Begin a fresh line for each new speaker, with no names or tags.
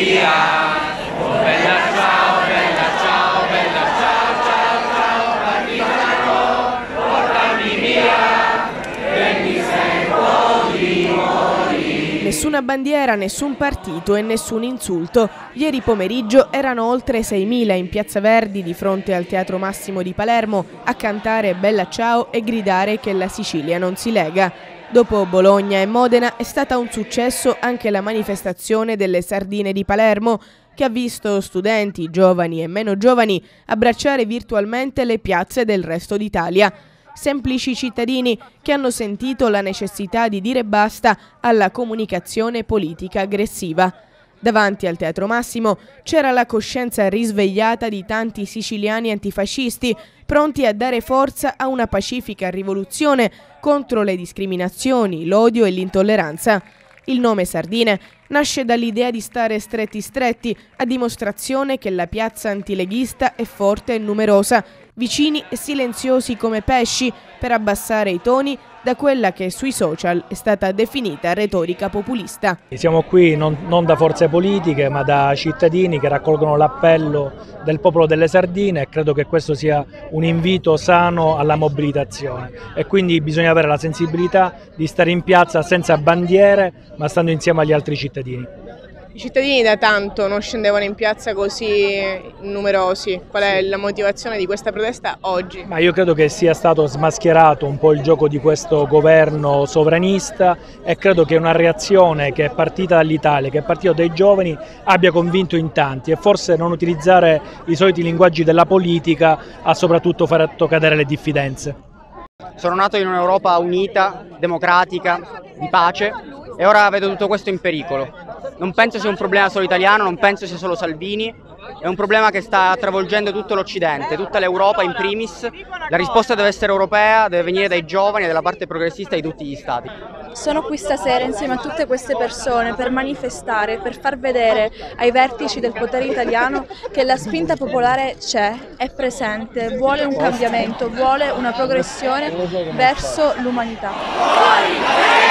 via. Oh bella ciao, ciao, ciao, partigiano, portami via, che mi sento di morire.
Nessuna bandiera, nessun partito e nessun insulto. Ieri pomeriggio erano oltre 6.000 in Piazza Verdi di fronte al Teatro Massimo di Palermo a cantare Bella ciao e gridare che la Sicilia non si lega. Dopo Bologna e Modena è stata un successo anche la manifestazione delle sardine di Palermo, che ha visto studenti, giovani e meno giovani abbracciare virtualmente le piazze del resto d'Italia. Semplici cittadini che hanno sentito la necessità di dire basta alla comunicazione politica aggressiva. Davanti al Teatro Massimo c'era la coscienza risvegliata di tanti siciliani antifascisti, pronti a dare forza a una pacifica rivoluzione contro le discriminazioni, l'odio e l'intolleranza. Il nome Sardine nasce dall'idea di stare stretti, a dimostrazione che la piazza antileghista è forte e numerosa, vicini e silenziosi come pesci, per abbassare i toni da quella che sui social è stata definita retorica populista.
Siamo qui non da forze politiche ma da cittadini che raccolgono l'appello del popolo delle sardine e credo che questo sia un invito sano alla mobilitazione e quindi bisogna avere la sensibilità di stare in piazza senza bandiere ma stando insieme agli altri cittadini.
I cittadini da tanto non scendevano in piazza così numerosi. Qual è la motivazione di questa protesta oggi?
Ma io credo che sia stato smascherato un po' il gioco di questo governo sovranista e credo che una reazione che è partita dall'Italia, che è partita dai giovani, abbia convinto in tanti e forse non utilizzare i soliti linguaggi della politica ha soprattutto fatto cadere le diffidenze.
Sono nato in un'Europa unita, democratica, di pace e ora vedo tutto questo in pericolo. Non penso sia un problema solo italiano, non penso sia solo Salvini, è un problema che sta travolgendo tutto l'Occidente, tutta l'Europa in primis. La risposta deve essere europea, deve venire dai giovani e dalla parte progressista di tutti gli stati.
Sono qui stasera insieme a tutte queste persone per manifestare, per far vedere ai vertici del potere italiano che la spinta popolare c'è, è presente, vuole un cambiamento, vuole una progressione verso l'umanità.